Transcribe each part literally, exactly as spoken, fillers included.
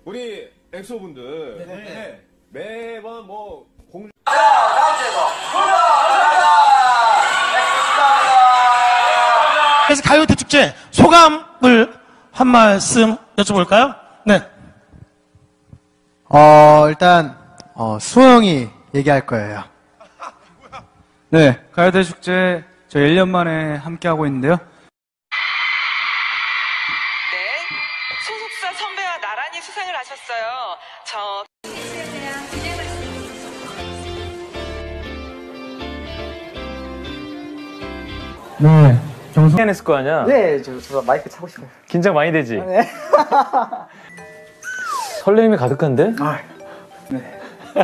우리 엑소분들 네. 네. 매번 뭐 공. 자, 다음 주에도 그래서 가요대 축제 소감을 한 말씀 여쭤볼까요? 네. 어, 일단, 어, 수호 형이 얘기할 거예요. 네, 가요대 축제 저 일 년 만에 함께하고 있는데요. 네, 소속사 선배와 나란히 수상을 하셨어요. 저... 네. 정수 해냈을 거 아니야? 네, 저, 저 마이크 차고 싶어요. 긴장 많이 되지? 아, 네. 설레임이 가득한데? 아, 네.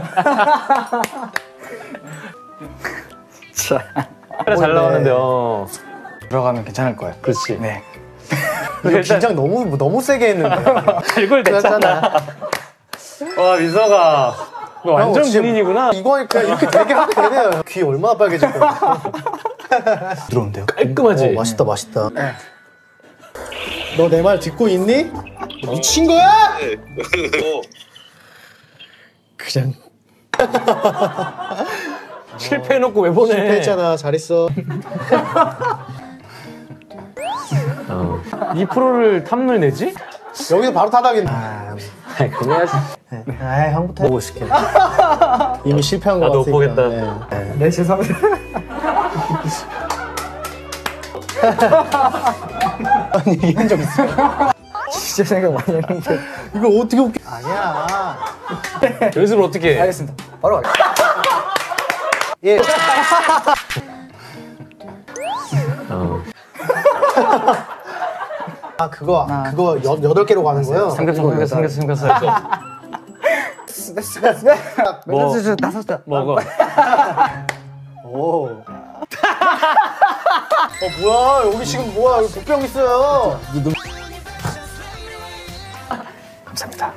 자, 잘 나왔는데, 어. 들어가면 괜찮을 거예요. 그렇지. 네. 이거 긴장 너무, 너무 세게 했는데. 알골 됐잖아. 와, 민서가. 너 완전 군인이구나. 이거 그냥 이렇게 되게 하면 되네요. 귀 얼마나 빨개질 거야. 부드러운데요? 깔끔하지? 어, 맛있다, 맛있다. 네. 너 내 말 듣고 있니? 어? 미친 거야? 네. 그냥. 실패해놓고 왜 보내? 실패했잖아. 잘했어. 어. 이 프로를 탐을 내지? 여기서 바로 타당했네. 아, 그래야지. 네. 아, 형부터 보고 싶게. 이미 실패한 거 나도 같으니까. 보겠다. 네, 네. 네, 죄송합니다. 아니, 이런 적 있어요? 진짜 생각 많이 했는데. 이걸 어떻게 웃겨? 아니야. 연습을 어떻게 해? 알겠습니다. 바로 갈게요. 예. 어. 아, 그거, 아. 그거 여, 여덟 개로 가는 거예요? 삼겹살, 삼겹살, 삼겹살, 삼겹살. 뭐, 다섯 개. 먹어. 오. 어, 뭐야, 여기 지금 뭐야, 여기 복병 있어요. 감사합니다.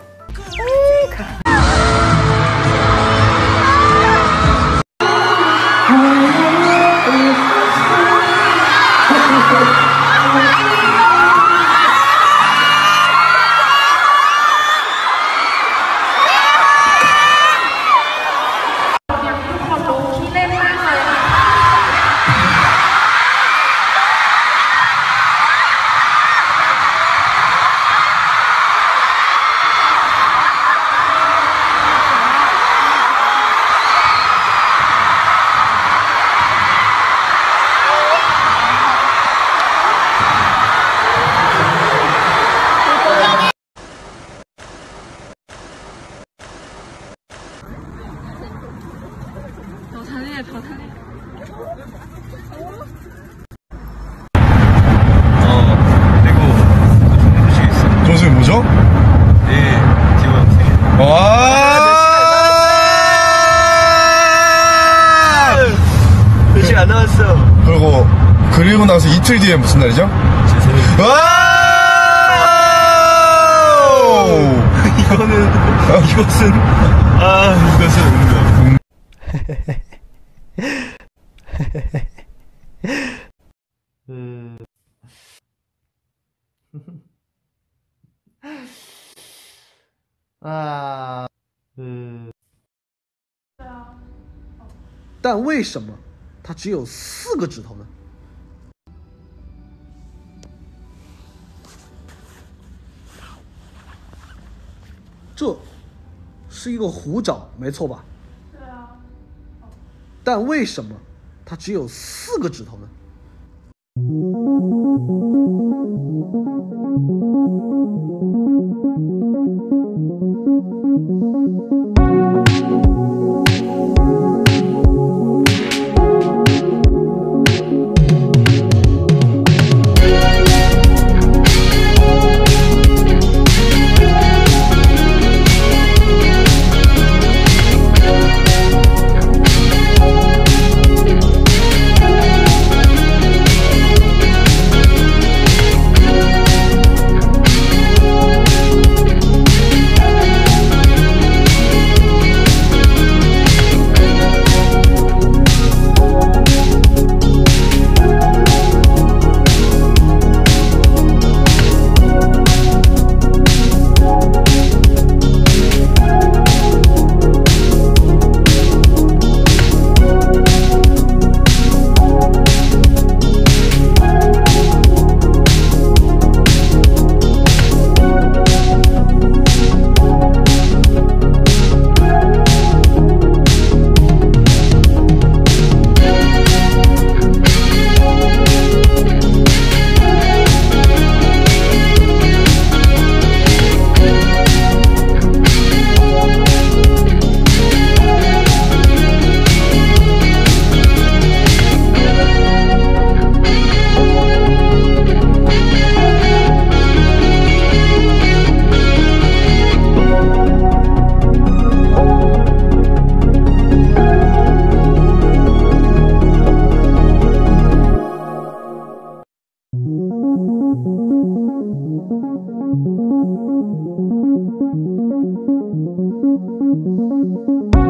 더 달려, 더 달려. 어, 그리고 조금 있어. 조수이 뭐죠? 네, 지원. 와! 며칠 안 남았어. 그리고 그리고 나서 이틀 뒤에 무슨 날이죠? 와! 이거는 이것은 아 이것은 음. 啊，嗯。但为什么它只有四个指头呢？这是一个虎爪，没错吧？对啊。但为什么它只有四个指头呢？ you.